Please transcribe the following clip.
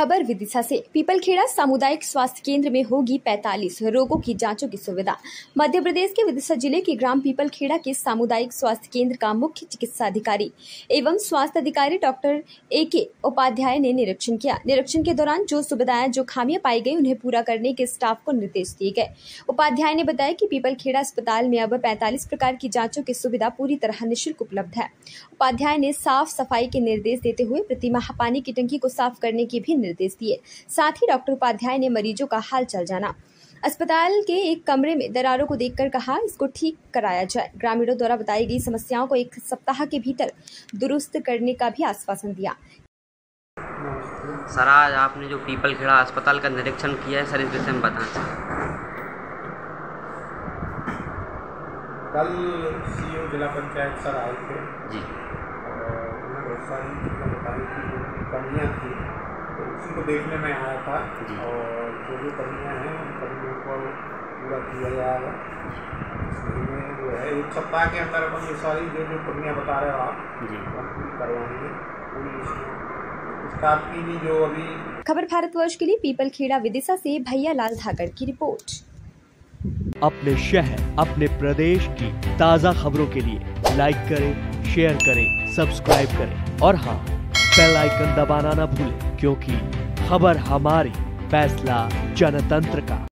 खबर विदिशा से। पीपलखेड़ा सामुदायिक स्वास्थ्य केंद्र में होगी 45 रोगों की जांचों की सुविधा। मध्य प्रदेश के विदिशा जिले के ग्राम पीपलखेड़ा के सामुदायिक स्वास्थ्य केंद्र का मुख्य चिकित्सा अधिकारी एवं स्वास्थ्य अधिकारी डॉक्टर AK उपाध्याय ने निरीक्षण किया। निरीक्षण के दौरान जो सुविधाएं जो खामियां पाई गई उन्हें पूरा करने के स्टाफ को निर्देश दिए गए। उपाध्याय ने बताया कि पीपलखेड़ा अस्पताल में अब 45 प्रकार की जाँचों की सुविधा पूरी तरह निःशुल्क उपलब्ध है। उपाध्याय ने साफ सफाई के निर्देश देते हुए प्रतिमाह पानी की टंकी को साफ करने के भी निर्देश दिए। साथ ही डॉक्टर उपाध्याय ने मरीजों का हाल चाल जाना। अस्पताल के एक कमरे में दरारों को देखकर कहा इसको ठीक कराया जाए। ग्रामीणों द्वारा बताई गई समस्याओं को 1 सप्ताह के भीतर दुरुस्त करने का भी आश्वासन दिया। सर, आज आपने जो पीपलखेड़ा अस्पताल का निरीक्षण किया है, सर इस विषय में बताएं। कल CEO जिला पंचायत सर आए थे जी, और उन्होंने बहुत सारी चीज़ें बताई कि जो कमियाँ थी तो उसी को देखने में आया था जी। और जो कमियाँ हैं उन कमियों को पूरा किया जाएगा। इस महीने जो है 1 सप्ताह के अंदर अपन ये सारी जो कमियाँ बता रहे हो आप जी पूरी करवाएंगे। पूरी स्टाफ की भी जो अभी खबर भारतवर्ष के लिए पीपलखेड़ा विदिशा से भैया लाल धाकड़ की रिपोर्ट। अपने शहर, अपने प्रदेश की ताज़ा खबरों के लिए लाइक करें, शेयर करें, सब्सक्राइब करें और हाँ, बेल आइकन दबाना ना भूलें, क्योंकि खबर हमारी, फैसला जनतंत्र का।